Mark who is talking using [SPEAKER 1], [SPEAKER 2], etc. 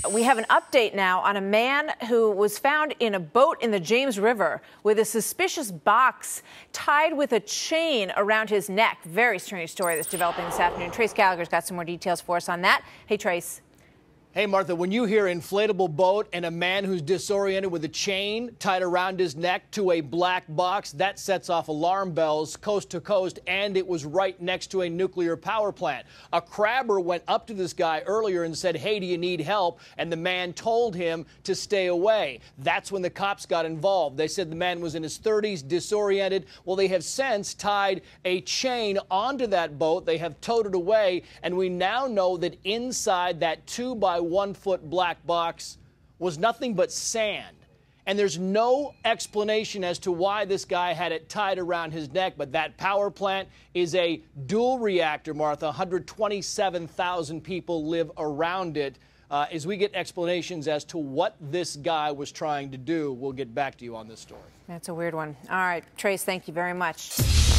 [SPEAKER 1] We have an update now on a man who was found in a boat in the James River with a suspicious box tied with a chain around his neck. Very strange story that's developing this afternoon. Trace Gallagher's got some more details for us on that. Hey, Trace.
[SPEAKER 2] Hey, Martha, when you hear inflatable boat and a man who's disoriented with a chain tied around his neck to a black box, that sets off alarm bells coast to coast, and it was right next to a nuclear power plant. A crabber went up to this guy earlier and said, "Hey, do you need help?" And the man told him to stay away. That's when the cops got involved. They said the man was in his 30s, disoriented. Well, they have since tied a chain onto that boat. They have towed it away, and we now know that inside that 2-by-1 foot black box was nothing but sand. And there's no explanation as to why this guy had it tied around his neck. But that power plant is a dual reactor, Martha. 127,000 people live around it. As we get explanations as to what this guy was trying to do, we'll get back to you on this story.
[SPEAKER 1] That's a weird one. All right, Trace, thank you very much.